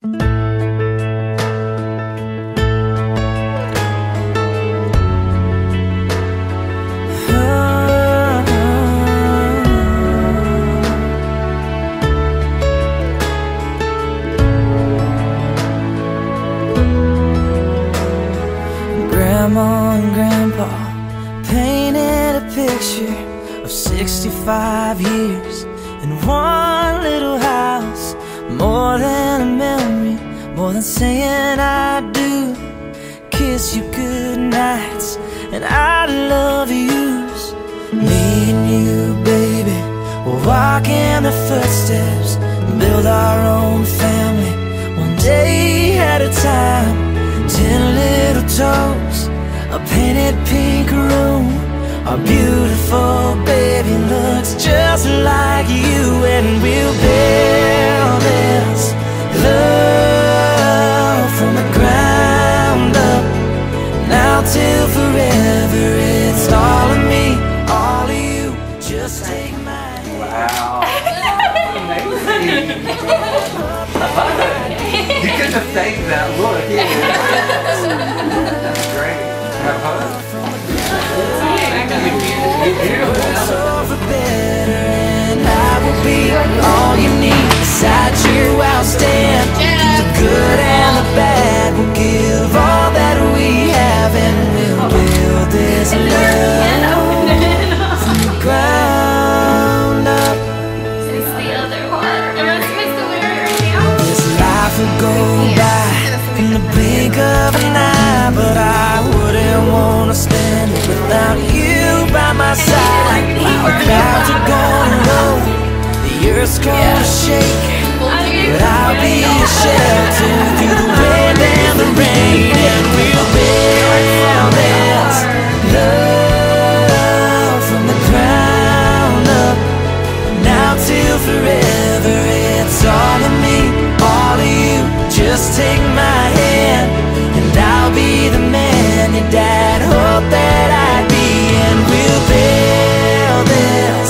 Grandma and Grandpa painted a picture of 65 years in one little house. More than a memory, more than saying I do. Kiss you good nights and I love yous. Me and you, baby, we'll walk in the footsteps and build our own family, one day at a time. 10 little toes, a painted pink room. Our beautiful baby looks just like you, and we'll build this love from the ground up. Now till forever, it's all of me, all of you. Just take my hand. Wow. Amazing. You couldn't have faked that look either. That's great. Have fun. So for better, and I will be all you need. Beside you I'll stand. The good and the bad, we'll give all that we have, and we'll build this love from the ground up. This life will go by in the blink of an eye, but I wouldn't want to spend it without you by my side. Our clouds are gonna roll, the earth's gonna shake, but I'll be a shelter through the wind and the rain, and we'll build this love from the ground up. Now till forever, it's all of me, all of you. Just take my hand, and I'll be the man your dad hoped that I'd be, and we'll build this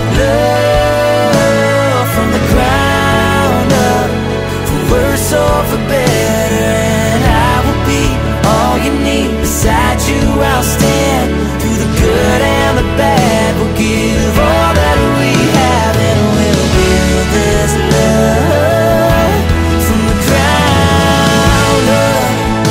love from the ground up, for worse or for better, and I will be all you need. Beside you I'll stand, through the good and the bad, we'll give all that we have, and we'll build this love from the ground up.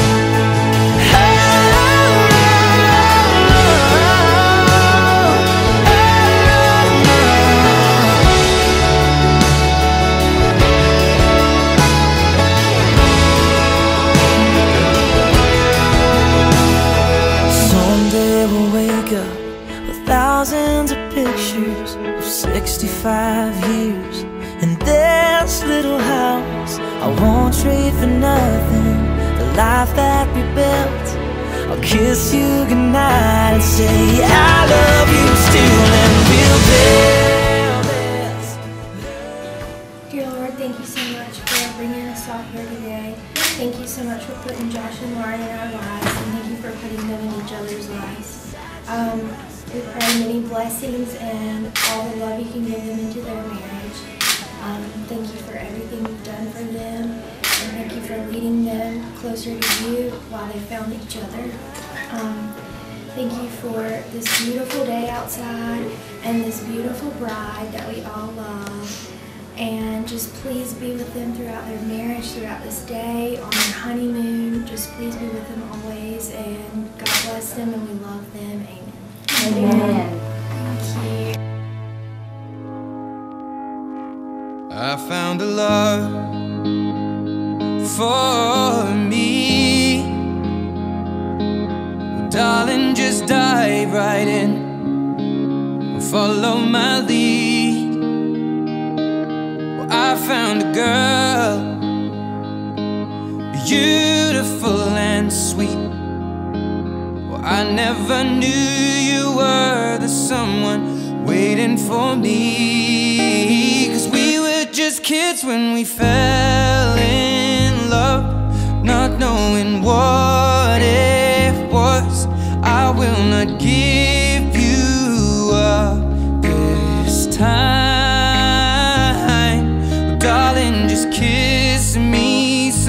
Someday we'll wake up with thousands of pictures of 65 years in this little house. I won't trade for nothing the life that we built. I'll kiss you goodnight and say I love you still, and we'll build this. Dear Lord, thank you so much for bringing us all here today. Thank you so much for putting Josh and Lauren in our lives, and thank you for putting them in each other's lives. We pray many blessings and all the love you can give them into their marriage. Thank you for everything you've done for them, and thank you for leading them closer to you while they found each other. Thank you for this beautiful day outside and this beautiful bride that we all love. And just please be with them throughout their marriage, throughout this day, on their honeymoon. Just please be with them always, and God bless them, and we love them. Amen. Amen. Thank you. I found a love for me. Well, darling, just dive right in and follow my lead. Well, I found a girl, beautiful and sweet. Well, I never knew you were the someone waiting for me. 'Cause we were just kids when we fell in love, not knowing what it was. I will not give you up this time. Well, darling, just kiss me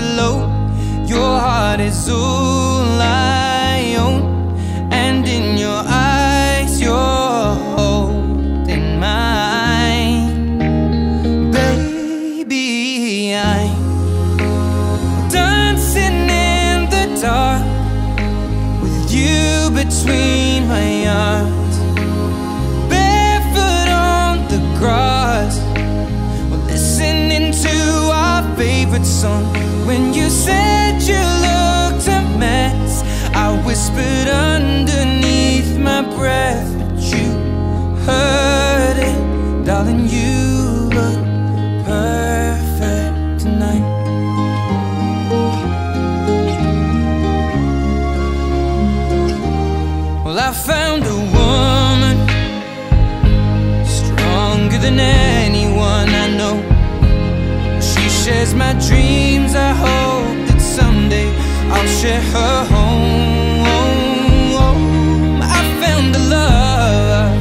is all I own, and in your eyes you're holding mine. Baby, I'm dancing in the dark with you between my arms, barefoot on the grass, listening to our favorite song. When you said you looked a mess, I whispered underneath my breath, but you heard it. Darling, you look perfect tonight. Well, I found a woman stronger than anyone I know. She shares my dreams. I hope that someday I'll share her home. I found a love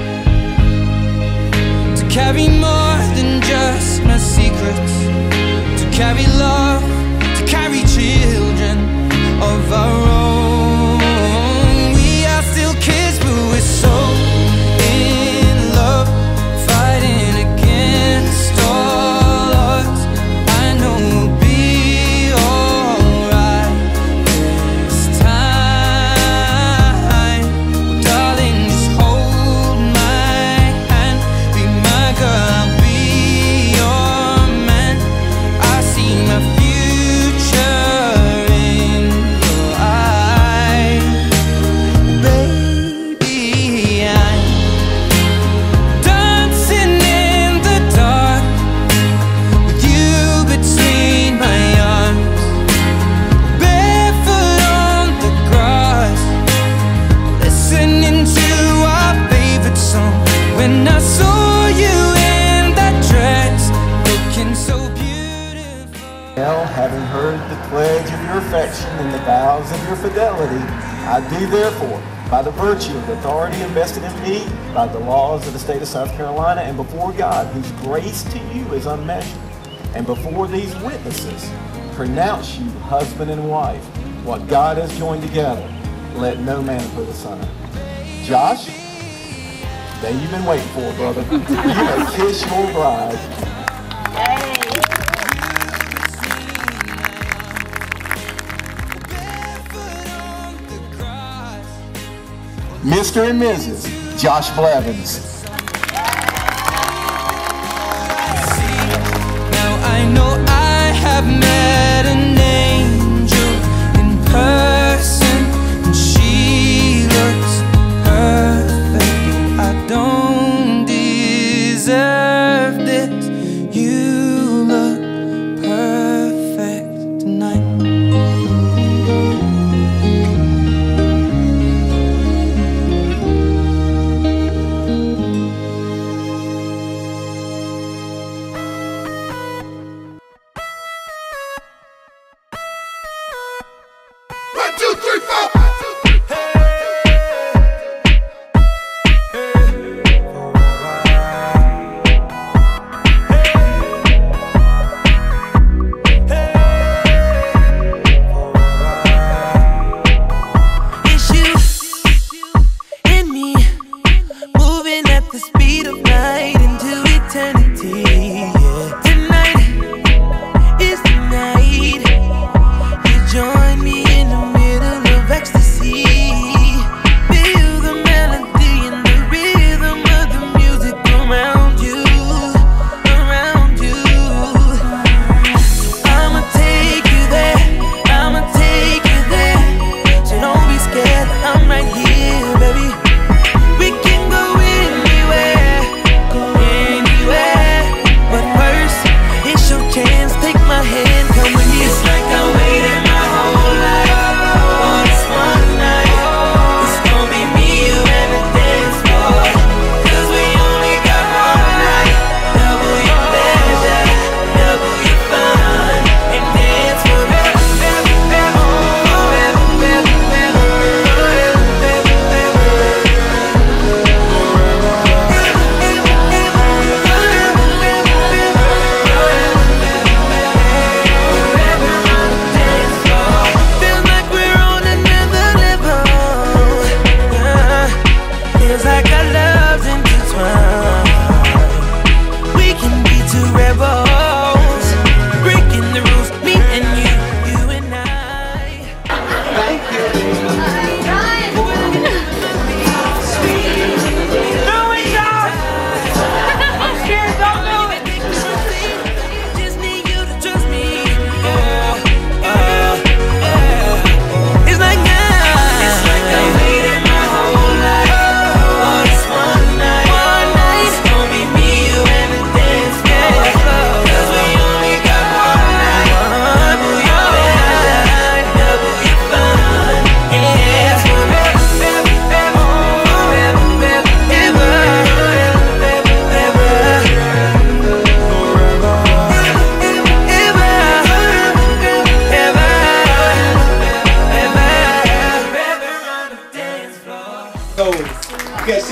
to carry more than just my secrets, to carry love, to carry children of our own. We are still kids, but we're so in love, fighting against all odds. I know we'll be alright this time. Darling, just hold my hand, be my girl, I'll be your man. I see my future in your eyes. Baby, I'm dancing in the dark with you between my arms, barefoot on the grass, listening to our favorite song. When I saw you in that dress, looking so beautiful. Now, having heard the pledge of your affection and the vows of your fidelity, I do therefore, by the virtue of the authority invested in me by the laws of the state of South Carolina, and before God, whose grace to you is unmeasured, and before these witnesses, pronounce you husband and wife. What God has joined together, let no man put asunder. Josh, day you've been waiting for, brother. You may kiss your bride. Mr. and Mrs. Josh Blevins. Now I know I have met an angel in person, and she looks perfect. I don't deserve this. You look perfect tonight.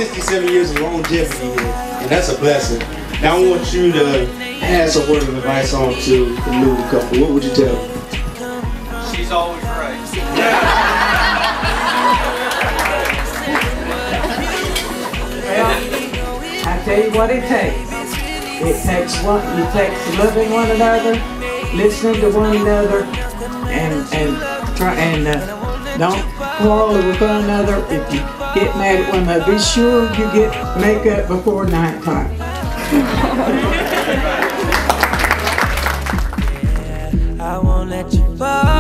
67 years of longevity here, and that's a blessing. Now I want you to pass a word of advice on to the new couple. What would you tell them? She's always right. I tell you what it takes. It takes loving one another, listening to one another, and don't quarrel with one another. If you get mad at one another, be sure you make up before nighttime. I won't let you fall.